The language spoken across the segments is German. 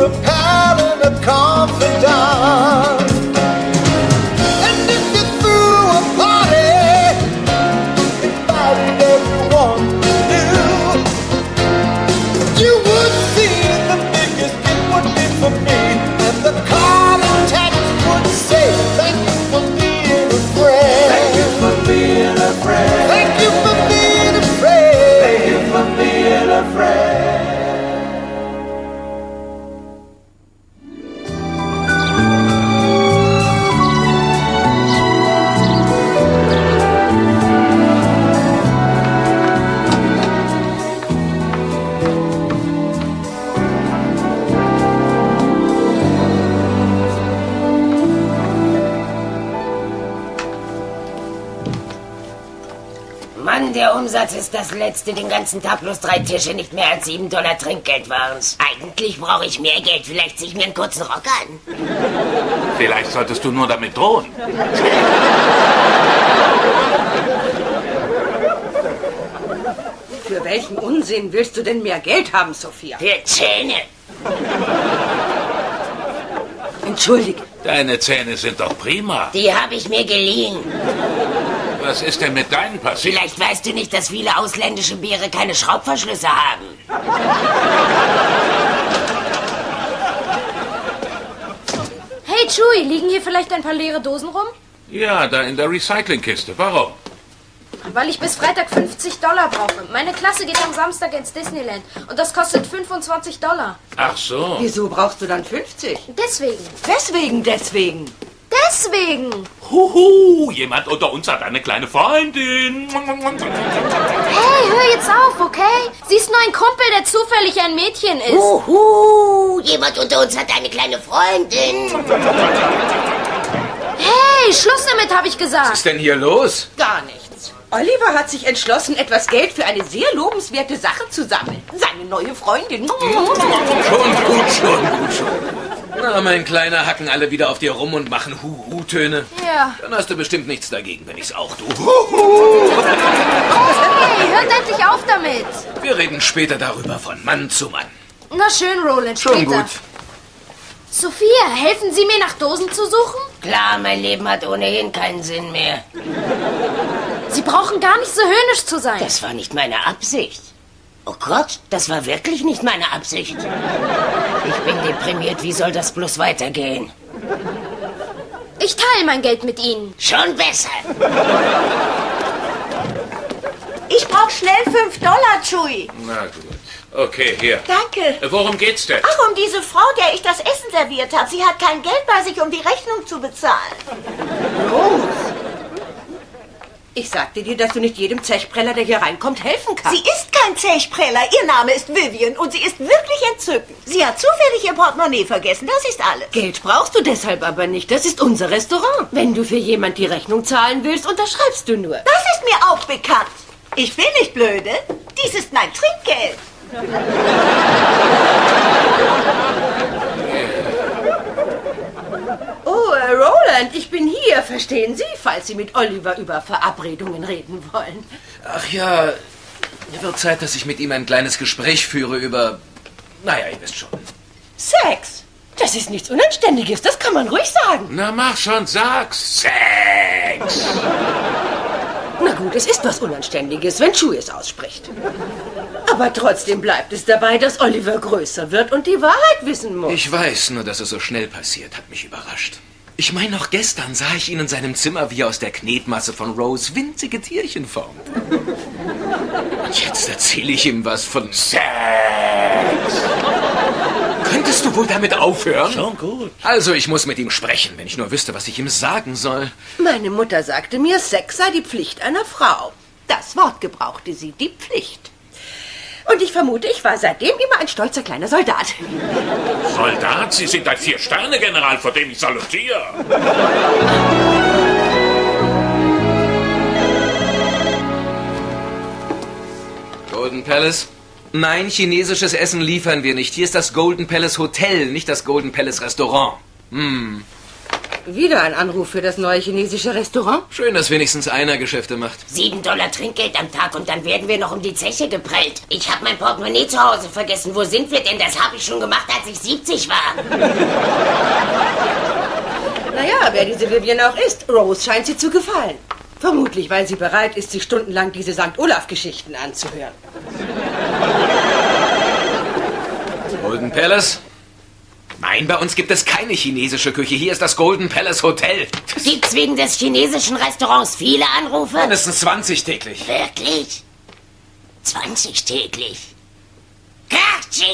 a pal and a confidant. And if you threw a party, invited everyone you knew, you would see the biggest gift would be for me. And the card and text would say, thank you for being a friend. Thank you for being a friend. Thank you for being a friend. Thank you for being a friend. Mann, der Umsatz ist das letzte. Den ganzen Tag plus 3 Tische, nicht mehr als $7 Trinkgeld waren's. Eigentlich brauche ich mehr Geld. Vielleicht zieh ich mir einen kurzen Rock an. Vielleicht solltest du nur damit drohen. Für welchen Unsinn willst du denn mehr Geld haben, Sophia? Für Zähne. Entschuldige. Deine Zähne sind doch prima. Die habe ich mir geliehen. Was ist denn mit deinen passiert? Vielleicht weißt du nicht, dass viele ausländische Biere keine Schraubverschlüsse haben. Hey, Chewie, liegen hier vielleicht ein paar leere Dosen rum? Ja, da in der Recyclingkiste. Warum? Weil ich bis Freitag $50 brauche. Meine Klasse geht am Samstag ins Disneyland und das kostet $25. Ach so. Wieso brauchst du dann 50? Deswegen. Deswegen. Deswegen. Huhu, jemand unter uns hat eine kleine Freundin. Hey, hör jetzt auf, okay? Sie ist nur ein Kumpel, der zufällig ein Mädchen ist. Jemand unter uns hat eine kleine Freundin. Hey, Schluss damit, habe ich gesagt. Was ist denn hier los? Gar nichts. Oliver hat sich entschlossen, etwas Geld für eine sehr lobenswerte Sache zu sammeln. Seine neue Freundin. Schon gut. Na, mein Kleiner, hacken alle wieder auf dir rum und machen Hu-Hu-Töne. Ja. Dann hast du bestimmt nichts dagegen, wenn ich's auch tue. Hey, hört endlich auf damit. Wir reden später darüber von Mann zu Mann. Na schön, Roland, später. Schon gut. Sophia, helfen Sie mir, nach Dosen zu suchen? Klar, mein Leben hat ohnehin keinen Sinn mehr. Sie brauchen gar nicht so höhnisch zu sein. Das war nicht meine Absicht. Oh Gott, das war wirklich nicht meine Absicht. Ich bin deprimiert. Wie soll das bloß weitergehen? Ich teile mein Geld mit Ihnen. Schon besser. Ich brauche schnell $5, Chewie. Na gut. Okay, hier. Danke. Worum geht's denn? Ach, um diese Frau, der ich das Essen serviert habe. Sie hat kein Geld bei sich, um die Rechnung zu bezahlen. Los. Ich sagte dir, dass du nicht jedem Zechpreller, der hier reinkommt, helfen kannst. Sie ist kein Zechpreller. Ihr Name ist Vivian und sie ist wirklich entzückend. Sie hat zufällig ihr Portemonnaie vergessen. Das ist alles. Geld brauchst du deshalb aber nicht. Das ist unser Restaurant. Wenn du für jemand die Rechnung zahlen willst, unterschreibst du nur. Das ist mir auch bekannt. Ich bin nicht blöde. Dies ist mein Trinkgeld. Oh, Roland, ich bin hier, verstehen Sie, falls Sie mit Oliver über Verabredungen reden wollen. Ach ja, wird Zeit, dass ich mit ihm ein kleines Gespräch führe über... Naja, ihr wisst schon. Sex? Das ist nichts Unanständiges, das kann man ruhig sagen. Na mach schon, sag's. Sex. Na gut, es ist was Unanständiges, wenn Chewie es ausspricht. Aber trotzdem bleibt es dabei, dass Oliver größer wird und die Wahrheit wissen muss. Ich weiß, nur dass es so schnell passiert, hat mich überrascht. Ich meine, noch gestern sah ich ihn in seinem Zimmer, wie er aus der Knetmasse von Rose winzige Tierchen formt. Und jetzt erzähle ich ihm was von Sex. Könntest du wohl damit aufhören? Schon gut. Also, ich muss mit ihm sprechen, wenn ich nur wüsste, was ich ihm sagen soll. Meine Mutter sagte mir, Sex sei die Pflicht einer Frau. Das Wort gebrauchte sie, die Pflicht. Und ich vermute, ich war seitdem immer ein stolzer kleiner Soldat. Soldat? Sie sind ein 4-Sterne-General, vor dem ich salutiere. Golden Palace? Nein, chinesisches Essen liefern wir nicht. Hier ist das Golden Palace Hotel, nicht das Golden Palace Restaurant. Wieder ein Anruf für das neue chinesische Restaurant? Schön, dass wenigstens einer Geschäfte macht. $7 Trinkgeld am Tag und dann werden wir noch um die Zeche geprellt. Ich habe mein Portemonnaie zu Hause vergessen. Wo sind wir denn? Das habe ich schon gemacht, als ich 70 war. Naja, wer diese Vivian auch ist, Rose scheint sie zu gefallen. Vermutlich, weil sie bereit ist, sich stundenlang diese St. Olaf-Geschichten anzuhören. Golden Palace? Nein, bei uns gibt es keine chinesische Küche. Hier ist das Golden Palace Hotel. Gibt's wegen des chinesischen Restaurants viele Anrufe? Mindestens 20 täglich. Wirklich? 20 täglich? Kaching!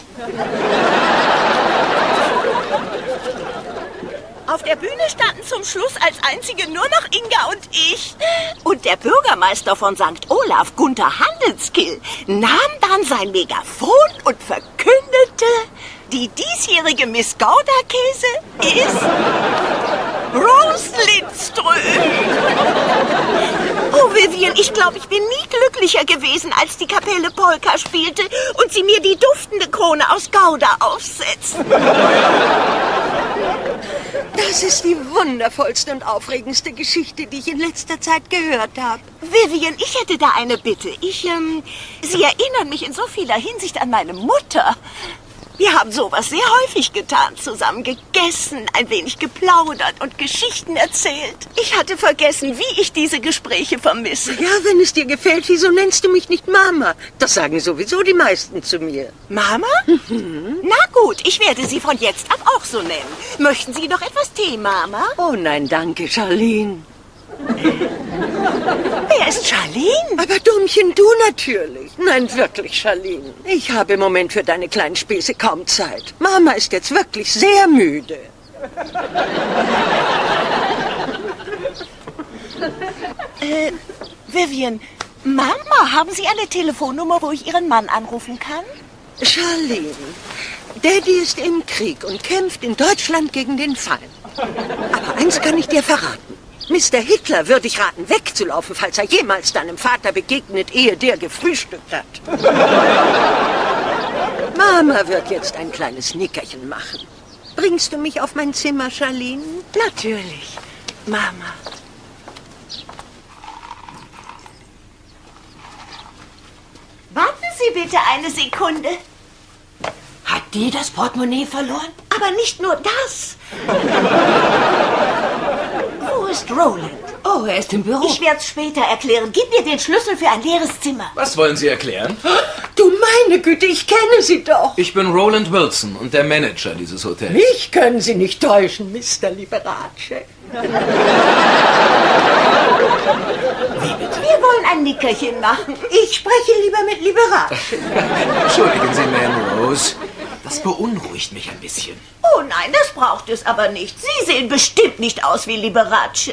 Auf der Bühne standen zum Schluss als einzige nur noch Inga und ich. Und der Bürgermeister von St. Olaf, Gunther Handelskill, nahm dann sein Megafon und verkündete, die diesjährige Miss Gouda-Käse ist Rose Lindström. Oh, Vivian, ich glaube, ich bin nie glücklicher gewesen, als die Kapelle Polka spielte und sie mir die duftende Krone aus Gouda aufsetzt. Das ist die wundervollste und aufregendste Geschichte, die ich in letzter Zeit gehört habe. Vivian, ich hätte da eine Bitte. Sie erinnern mich in so vieler Hinsicht an meine Mutter. Wir haben sowas sehr häufig getan, zusammen gegessen, ein wenig geplaudert und Geschichten erzählt. Ich hatte vergessen, wie ich diese Gespräche vermisse. Ja, wenn es dir gefällt, wieso nennst du mich nicht Mama? Das sagen sowieso die meisten zu mir. Mama? Na gut, ich werde Sie von jetzt ab auch so nennen. Möchten Sie noch etwas Tee, Mama? Oh nein, danke, Charlene. Wer ist Charlene? Aber Dummchen, du natürlich. Nein, wirklich, Charlene. Ich habe im Moment für deine kleinen Späße kaum Zeit. Mama ist jetzt wirklich sehr müde. Vivian, Mama, haben Sie eine Telefonnummer, wo ich Ihren Mann anrufen kann? Charlene, Daddy ist im Krieg und kämpft in Deutschland gegen den Feind. Aber eins kann ich dir verraten. Mr. Hitler würde ich raten, wegzulaufen, falls er jemals deinem Vater begegnet, ehe der gefrühstückt hat. Mama wird jetzt ein kleines Nickerchen machen. Bringst du mich auf mein Zimmer, Charlene? Natürlich, Mama. Warten Sie bitte eine Sekunde. Hat die das Portemonnaie verloren? Aber nicht nur das. Wo ist Roland? Oh, er ist im Büro. Ich werde es später erklären. Gib mir den Schlüssel für ein leeres Zimmer. Was wollen Sie erklären? Du meine Güte, ich kenne sie doch. Ich bin Roland Wilson und der Manager dieses Hotels. Mich können Sie nicht täuschen, Mr. Liberace. Wie bitte? Wir wollen ein Nickerchen machen. Ich spreche lieber mit Liberace. Entschuldigen Sie, Ma'am Rose. Das beunruhigt mich ein bisschen. Oh nein, das braucht es aber nicht. Sie sehen bestimmt nicht aus wie Liberace.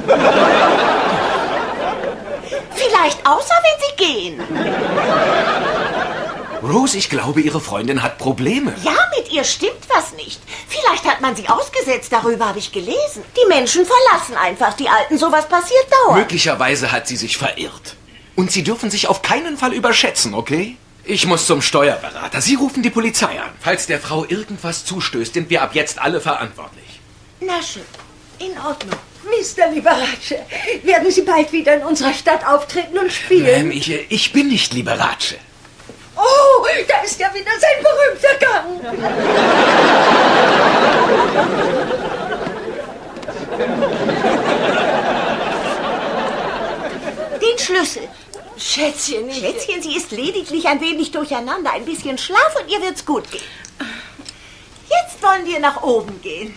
Vielleicht außer wenn Sie gehen. Rose, ich glaube, Ihre Freundin hat Probleme. Ja, mit ihr stimmt was nicht. Vielleicht hat man sie ausgesetzt, darüber habe ich gelesen. Die Menschen verlassen einfach die Alten, sowas passiert dauernd. Möglicherweise hat sie sich verirrt. Und Sie dürfen sich auf keinen Fall überschätzen, okay? Ich muss zum Steuerberater. Sie rufen die Polizei an. Falls der Frau irgendwas zustößt, sind wir ab jetzt alle verantwortlich. Na schön, in Ordnung. Mr. Liberace, werden Sie bald wieder in unserer Stadt auftreten und spielen? Ich bin nicht Liberace. Oh, da ist ja wieder sein berühmter Gang. Den Schlüssel. Schätzchen, Schätzchen, sie ist lediglich ein wenig durcheinander. Ein bisschen Schlaf und ihr wird's gut gehen. Jetzt wollen wir nach oben gehen.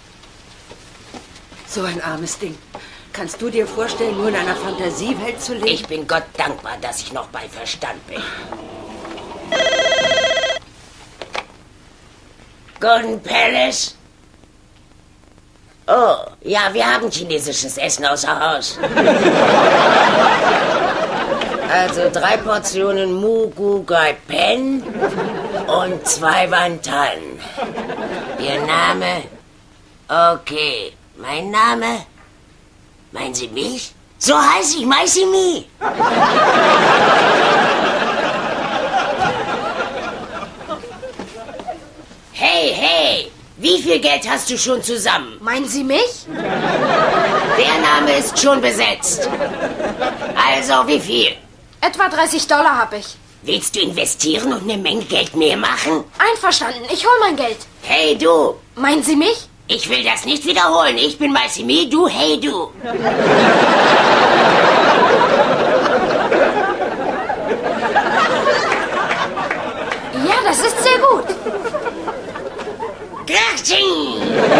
So ein armes Ding. Kannst du dir vorstellen, nur in einer Fantasiewelt zu leben? Ich bin Gott dankbar, dass ich noch bei Verstand bin. Golden Palace? Oh, ja, wir haben chinesisches Essen außer Haus. Also 3 Portionen Mugu Gai Pen und 2 Wantan. Ihr Name? Okay. Mein Name? Meinen Sie mich? So heiße ich, Meißi Mi. Hey, Wie viel Geld hast du schon zusammen? Meinen Sie mich? Der Name ist schon besetzt. Also, wie viel? Etwa $30 habe ich. Willst du investieren und eine Menge Geld mehr machen? Einverstanden, ich hol mein Geld. Hey, du! Meinen Sie mich? Ich will das nicht wiederholen. Ich bin Massimi, du, hey, du. Ja, das ist sehr gut. Kraching!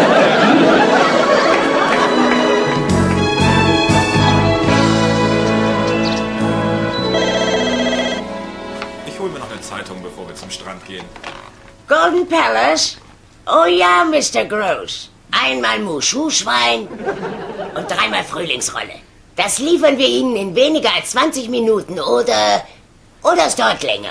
Ich hole mir noch eine Zeitung, bevor wir zum Strand gehen. Golden Palace? Oh ja, Mr. Gross. Einmal Mushu-Schwein und 3-mal Frühlingsrolle. Das liefern wir Ihnen in weniger als 20 Minuten oder es dauert länger.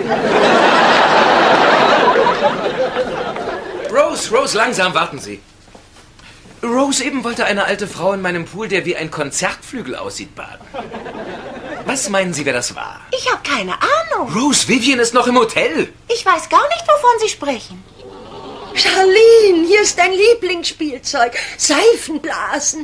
Rose, langsam, warten Sie. Rose eben wollte eine alte Frau in meinem Pool, der wie ein Konzertflügel aussieht, baden. Was meinen Sie, wer das war? Ich habe keine Ahnung. Rose, Vivian ist noch im Hotel. Ich weiß gar nicht, wovon Sie sprechen. Charlene, hier ist dein Lieblingsspielzeug. Seifenblasen.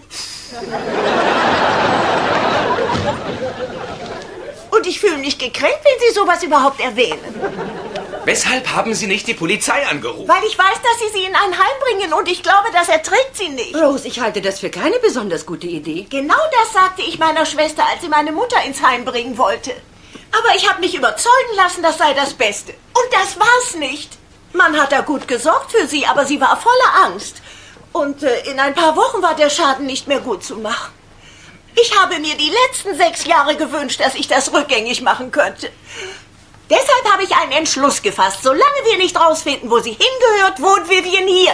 Und ich fühle mich gekränkt, wenn Sie sowas überhaupt erwähnen. Weshalb haben Sie nicht die Polizei angerufen? Weil ich weiß, dass Sie in ein Heim bringen und ich glaube, das erträgt sie nicht. Rose, ich halte das für keine besonders gute Idee. Genau das sagte ich meiner Schwester, als sie meine Mutter ins Heim bringen wollte. Aber ich habe mich überzeugen lassen, das sei das Beste. Und das war's nicht. Man hat da gut gesorgt für sie, aber sie war voller Angst. Und in ein paar Wochen war der Schaden nicht mehr gut zu machen. Ich habe mir die letzten 6 Jahre gewünscht, dass ich das rückgängig machen könnte. Deshalb habe ich einen Entschluss gefasst. Solange wir nicht rausfinden, wo sie hingehört, wohnt Vivian hier.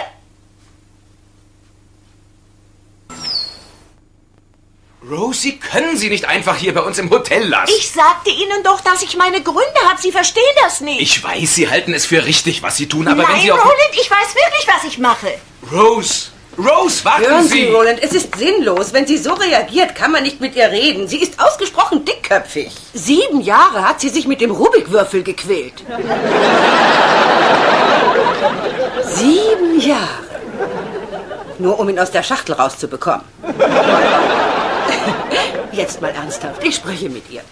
Rose, Sie können sie nicht einfach hier bei uns im Hotel lassen. Ich sagte Ihnen doch, dass ich meine Gründe habe. Sie verstehen das nicht. Ich weiß, Sie halten es für richtig, was Sie tun, aber Nein, wenn Sie auch... Roland, ich weiß wirklich, was ich mache. Rose, warten Hören Sie! Sie, Roland, es ist sinnlos. Wenn sie so reagiert, kann man nicht mit ihr reden. Sie ist ausgesprochen dickköpfig. 7 Jahre hat sie sich mit dem Rubikwürfel gequält. 7 Jahre. Nur um ihn aus der Schachtel rauszubekommen. Jetzt mal ernsthaft, ich spreche mit ihr.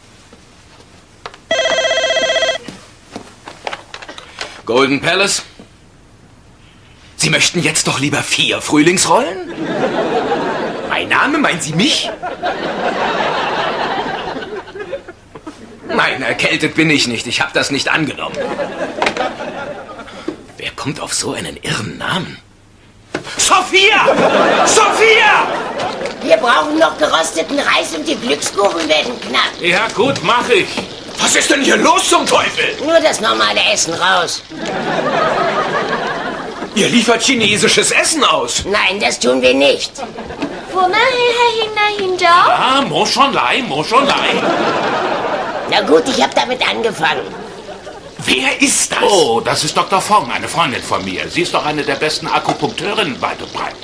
Golden Palace? Sie möchten jetzt doch lieber 4 Frühlingsrollen? Mein Name, meinen Sie mich? Nein, erkältet bin ich nicht. Ich habe das nicht angenommen. Wer kommt auf so einen irren Namen? Sophia! Sophia! Wir brauchen noch gerösteten Reis und die Glückskuchen werden knapp. Ja gut, mach ich. Was ist denn hier los zum Teufel? Nur das normale Essen raus. Ihr liefert chinesisches Essen aus. Nein, das tun wir nicht. Ah, Moschonlei. Na gut, ich habe damit angefangen. Wer ist das? Oh, das ist Dr. Fong, eine Freundin von mir. Sie ist doch eine der besten Akupunkteurinnen weit und breit.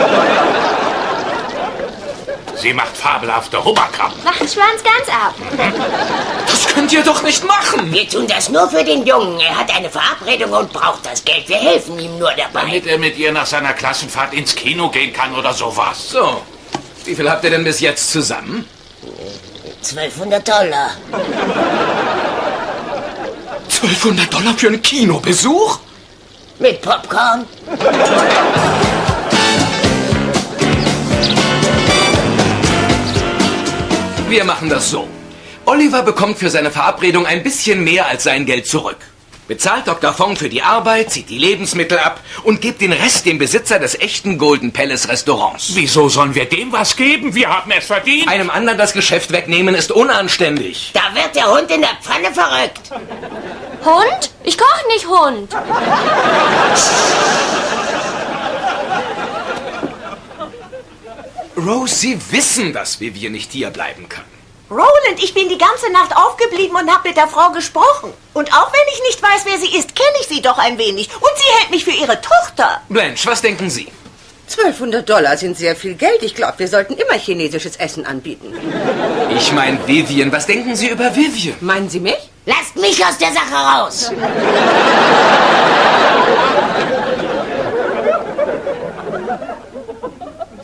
Sie macht fabelhafte Hummerkrabben. Machen Schwanz ganz ab. Das könnt ihr doch nicht machen. Wir tun das nur für den Jungen. Er hat eine Verabredung und braucht das Geld. Wir helfen ihm nur dabei. Damit er mit ihr nach seiner Klassenfahrt ins Kino gehen kann oder sowas. So, wie viel habt ihr denn bis jetzt zusammen? $1200. $1200 für einen Kinobesuch? Mit Popcorn? Wir machen das so. Oliver bekommt für seine Verabredung ein bisschen mehr als sein Geld zurück. Bezahlt Dr. Fong für die Arbeit, zieht die Lebensmittel ab und gibt den Rest dem Besitzer des echten Golden Palace Restaurants. Wieso sollen wir dem was geben? Wir haben es verdient. Einem anderen das Geschäft wegnehmen ist unanständig. Da wird der Hund in der Pfanne verrückt. Hund? Ich koche nicht Hund. Rose, Sie wissen, dass Vivian nicht hier bleiben kann. Roland, ich bin die ganze Nacht aufgeblieben und habe mit der Frau gesprochen. Und auch wenn ich nicht weiß, wer sie ist, kenne ich sie doch ein wenig. Und sie hält mich für ihre Tochter. Blanche, was denken Sie? $1200 sind sehr viel Geld. Ich glaube, wir sollten immer chinesisches Essen anbieten. Ich meine Vivian. Was denken Sie über Vivian? Meinen Sie mich? Lasst mich aus der Sache raus.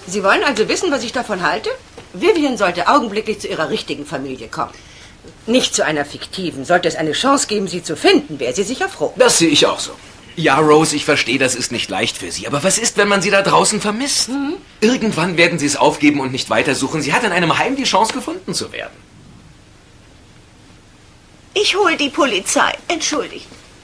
Sie wollen also wissen, was ich davon halte? Vivian sollte augenblicklich zu ihrer richtigen Familie kommen. Nicht zu einer fiktiven. Sollte es eine Chance geben, sie zu finden, wäre sie sicher froh. Das sehe ich auch so. Ja, Rose, ich verstehe, das ist nicht leicht für Sie. Aber was ist, wenn man Sie da draußen vermisst? Irgendwann werden Sie es aufgeben und nicht weitersuchen. Sie hat in einem Heim die Chance, gefunden zu werden. Ich hole die Polizei. Entschuldigt.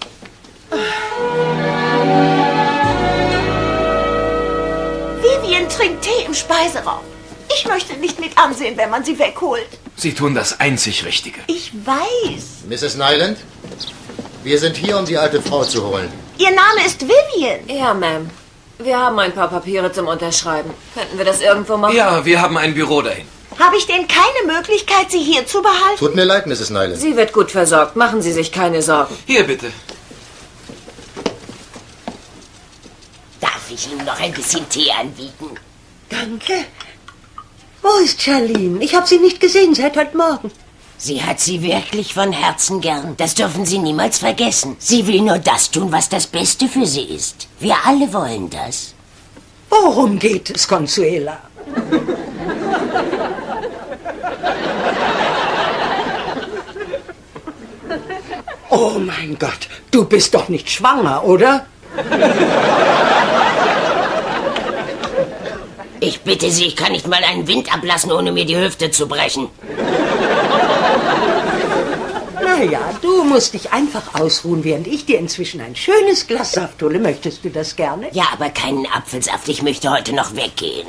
Vivian trinkt Tee im Speiseraum. Ich möchte nicht mit ansehen, wenn man sie wegholt. Sie tun das einzig Richtige. Ich weiß. Mrs. Nyland, wir sind hier, um die alte Frau zu holen. Ihr Name ist Vivian. Ja, Ma'am. Wir haben ein paar Papiere zum Unterschreiben. Könnten wir das irgendwo machen? Ja, wir haben ein Büro dahin. Habe ich denn keine Möglichkeit, sie hier zu behalten? Tut mir leid, Mrs. Nyland. Sie wird gut versorgt. Machen Sie sich keine Sorgen. Hier, bitte. Darf ich Ihnen noch ein bisschen Tee anbieten? Danke. Wo ist Charlene? Ich habe sie nicht gesehen seit heute Morgen. Sie hat Sie wirklich von Herzen gern. Das dürfen Sie niemals vergessen. Sie will nur das tun, was das Beste für Sie ist. Wir alle wollen das. Worum geht es, Consuela? Oh mein Gott, du bist doch nicht schwanger, oder? Ich bitte Sie, ich kann nicht mal einen Wind ablassen, ohne mir die Hüfte zu brechen. Naja, du musst dich einfach ausruhen, während ich dir inzwischen ein schönes Glas Saft hole. Möchtest du das gerne? Ja, aber keinen Apfelsaft. Ich möchte heute noch weggehen.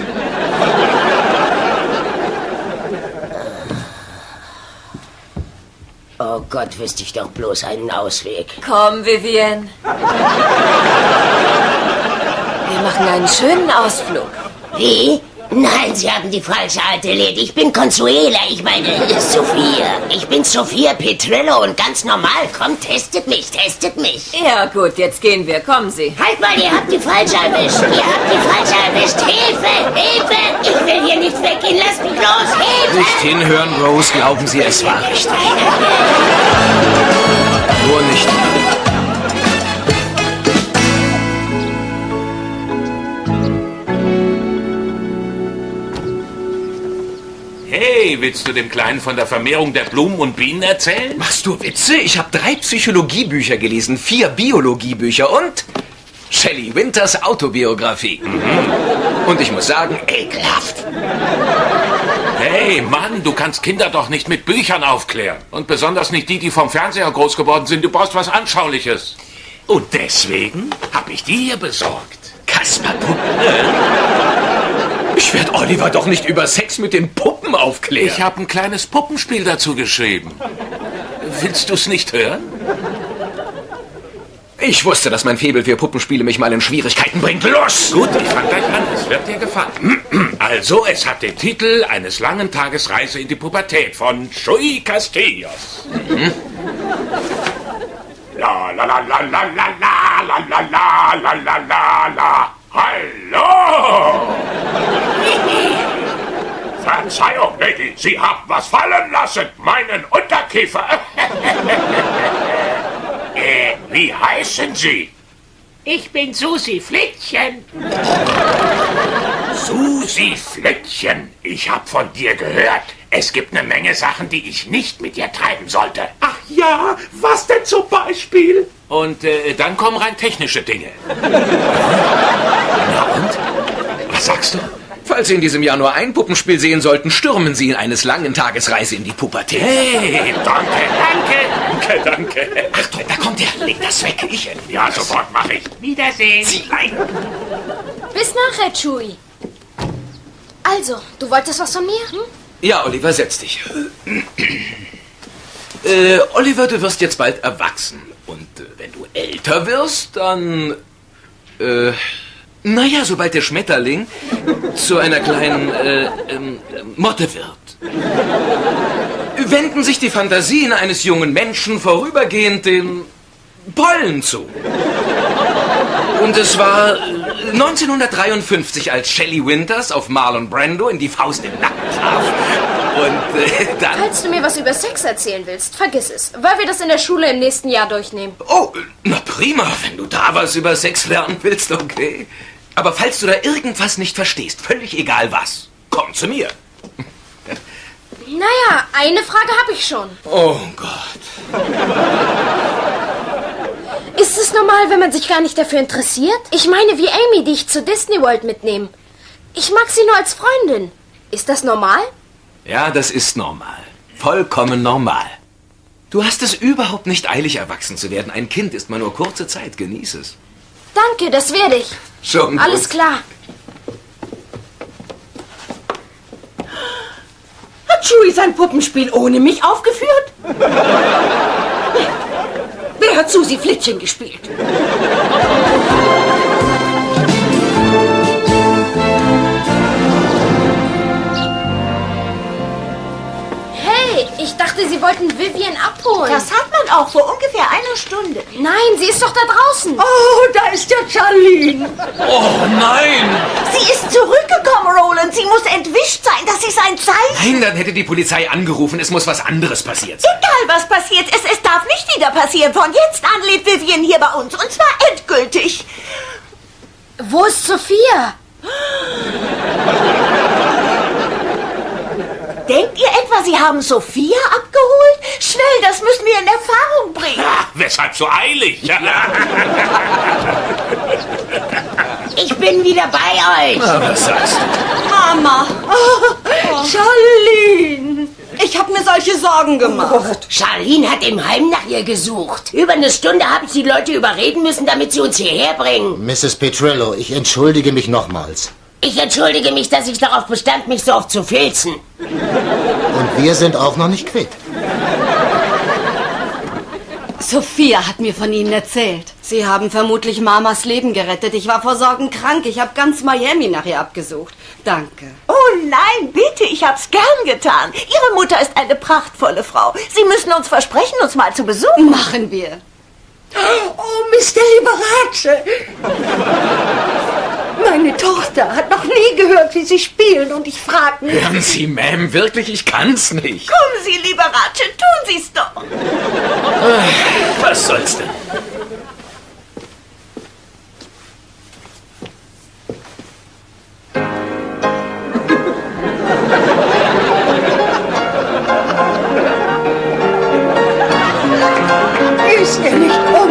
Oh Gott, wüsste ich doch bloß einen Ausweg. Komm, Vivian. Wir machen einen schönen Ausflug. Wie? Nein, Sie haben die falsche alte Lady. Ich bin Consuela, ich meine Sophia. Ich bin Sophia Petrillo und ganz normal. Komm, testet mich, testet mich. Ja gut, jetzt gehen wir. Kommen Sie. Halt mal, ihr habt die falsche erwischt. Ihr habt die falsche erwischt. Hilfe, Hilfe. Ich will hier nicht weggehen. Lasst mich los. Hilfe. Nicht hinhören, Rose. Glauben Sie, es war richtig. Nur nicht. Hey, willst du dem Kleinen von der Vermehrung der Blumen und Bienen erzählen? Machst du Witze? Ich habe 3 Psychologiebücher gelesen, 4 Biologiebücher und Shelley Winters Autobiografie. Und ich muss sagen, ekelhaft. Hey, Mann, du kannst Kinder doch nicht mit Büchern aufklären. Und besonders nicht die, die vom Fernseher groß geworden sind. Du brauchst was Anschauliches. Und deswegen habe ich die hier besorgt. Kasperpuppen? Ich werde Oliver doch nicht über Sex mit den Puppen aufklären. Ich habe ein kleines Puppenspiel dazu geschrieben. Willst du es nicht hören? Ich wusste, dass mein Faible für Puppenspiele mich mal in Schwierigkeiten bringt. Los! Gut, ich fang gleich an. Es wird dir gefallen. Also, es hat den Titel eines langen Tagesreise in die Pubertät von Chuy Castillos. La la la la la la la la la la la la la. Hallo! Verzeihung, Lady, Sie haben was fallen lassen. Meinen Unterkiefer. Wie heißen Sie? Ich bin Susi Flittchen. Susi Flittchen, ich hab von dir gehört. Es gibt eine Menge Sachen, die ich nicht mit dir treiben sollte. Ach ja, was denn zum Beispiel? Und dann kommen rein technische Dinge. Na und? Was sagst du? Falls Sie in diesem Jahr nur ein Puppenspiel sehen sollten, stürmen Sie in eines langen Tagesreise in die Pubertät. Hey, danke. Achtung, da kommt er. Leg das weg. Ja, sofort mache ich. Wiedersehen. Zieh ein. Bis nachher, Chewie. Also, du wolltest was von mir? Ja, Oliver, setz dich. Oliver, du wirst jetzt bald erwachsen. Und wenn du älter wirst, dann... naja, sobald der Schmetterling zu einer kleinen Motte wird, wenden sich die Fantasien eines jungen Menschen vorübergehend den Pollen zu. Und es war 1953, als Shelley Winters auf Marlon Brando in die Faust im Nacken traf. Und dann... Falls du mir was über Sex erzählen willst, vergiss es, weil wir das in der Schule im nächsten Jahr durchnehmen. Oh, na prima, wenn du da was über Sex lernen willst, okay. Aber falls du da irgendwas nicht verstehst, völlig egal was, komm zu mir. Naja, eine Frage habe ich schon. Oh Gott. Ist es normal, wenn man sich gar nicht dafür interessiert? Ich meine, wie Amy, die ich zu Disney World mitnehme. Ich mag sie nur als Freundin. Ist das normal? Ja, das ist normal. Vollkommen normal. Du hast es überhaupt nicht eilig, erwachsen zu werden. Ein Kind ist mal nur kurze Zeit. Genieß es. Danke, das werde ich. Schon gut. Alles klar. Hat Chewie sein Puppenspiel ohne mich aufgeführt? Wer hat Susi Flittchen gespielt? Hey, ich dachte, Sie wollten Vivian abholen. Das hat man auch vor ungefähr einer Stunde. Nein, sie ist doch da draußen. Oh, da ist ja Charlene. Oh nein! Sie ist zurückgekommen, Roland. Sie muss entwischt sein. Das ist ein Zeichen. Nein, dann hätte die Polizei angerufen. Es muss was anderes passiert sein. Egal, was passiert. Es darf nicht wieder passieren. Von jetzt an lebt Vivian hier bei uns. Und zwar endgültig. Wo ist Sophia? Denkt ihr etwa, Sie haben Sophia abgeholt? Schnell, das müssen wir in Erfahrung bringen. Ha, weshalb so eilig? Ich bin wieder bei euch. Na, was sagst du? Mama. Oh, Charlene. Ich habe mir solche Sorgen gemacht. Charlene hat im Heim nach ihr gesucht. Über eine Stunde habe ich die Leute überreden müssen, damit sie uns hierher bringen. Mrs. Petrello, ich entschuldige mich nochmals. Ich entschuldige mich, dass ich darauf bestand, mich so oft zu filzen. Und wir sind auch noch nicht quitt. Sophia hat mir von Ihnen erzählt. Sie haben vermutlich Mamas Leben gerettet. Ich war vor Sorgen krank. Ich habe ganz Miami nach ihr abgesucht. Danke. Oh nein, bitte, ich hab's gern getan. Ihre Mutter ist eine prachtvolle Frau. Sie müssen uns versprechen, uns mal zu besuchen. Machen wir. Oh, Mr. Liberace. Meine Tochter hat noch nie gehört, wie Sie spielen und ich frage mich... Hören Sie, Ma'am, wirklich, ich kann's nicht. Kommen Sie, Liberace, tun Sie's doch. Was soll's denn? Ist er nicht